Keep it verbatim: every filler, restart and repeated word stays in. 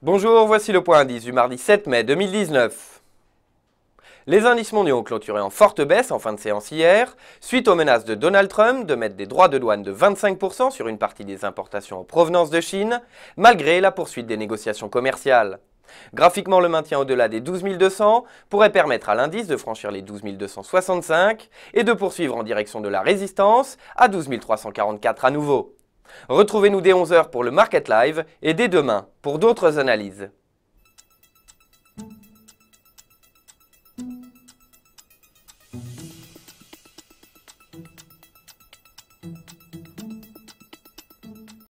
Bonjour, voici le point indice du mardi sept mai deux mille dix-neuf. Les indices mondiaux ont clôturé en forte baisse en fin de séance hier, suite aux menaces de Donald Trump de mettre des droits de douane de vingt-cinq pour cent sur une partie des importations en provenance de Chine, malgré la poursuite des négociations commerciales. Graphiquement, le maintien au-delà des douze mille deux cents pourrait permettre à l'indice de franchir les douze mille deux cent soixante-cinq et de poursuivre en direction de la résistance à douze mille trois cent quarante-quatre à nouveau. Retrouvez-nous dès onze heures pour le Market Live et dès demain pour d'autres analyses.